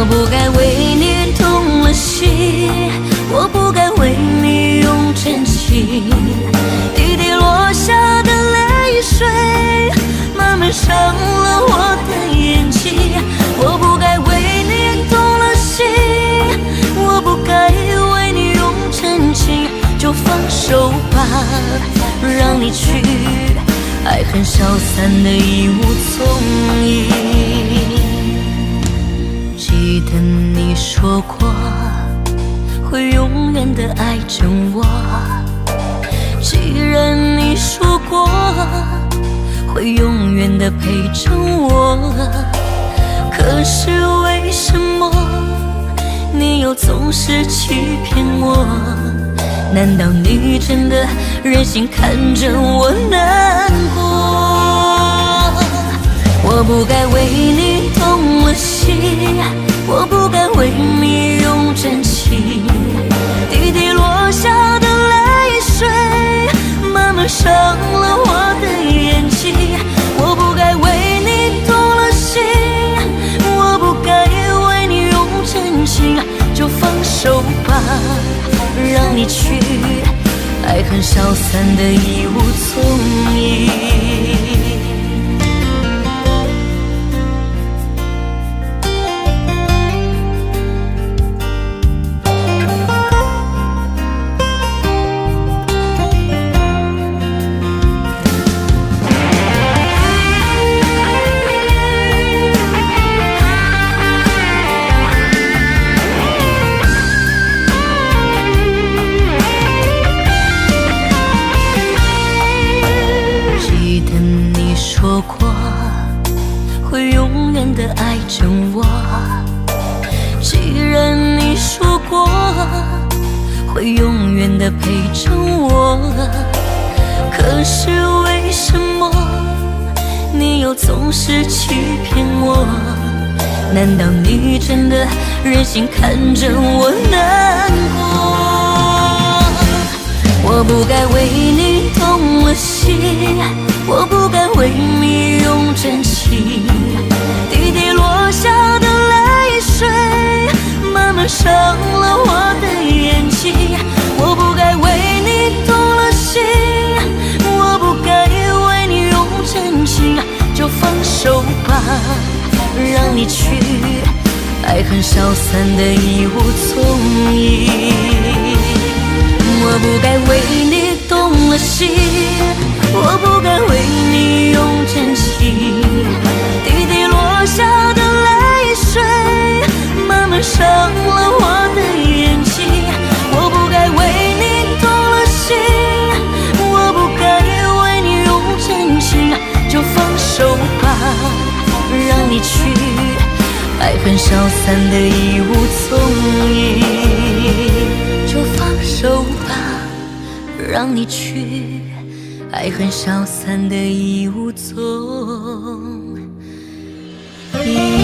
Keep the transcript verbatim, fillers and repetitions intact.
不该为你动了心，我不该为你用真情。滴滴落下的泪水，慢慢伤了我的眼睛。我不该为你动了心，我不该为你用真情。就放手吧，让你去，爱恨消散的已无踪影。记得你说过会永远的爱着我，既然你说过会永远的陪着我，可是为什么你又总是欺骗我？难道你真的忍心看着我难过？我不该为你动了心，我不该为你用真情。滴滴落下的泪水，慢慢伤了我的眼睛。我不该为你动了心，我不该为你用真情。就放手吧，让你去，爱恨消散的已无踪影。说过会永远的爱着我，既然你说过会永远的陪着我，可是为什么你又总是欺骗我？难道你真的忍心看着我难过？我不该为你动了心，我不该为你用真情。滴滴落下的泪水，慢慢伤了我的眼睛。我不该为你动了心，我不该为你用真情。就放手吧，让你去，爱恨消散的已无踪影。我不该为你动了心，我不该为你用真情。滴滴落下的泪水，慢慢伤了我的眼睛。我不该为你动了心，我不该为你用真情。就放手吧，让你去，爱恨消散的已无踪影。就放手吧，让你去，爱恨消散的已无踪影。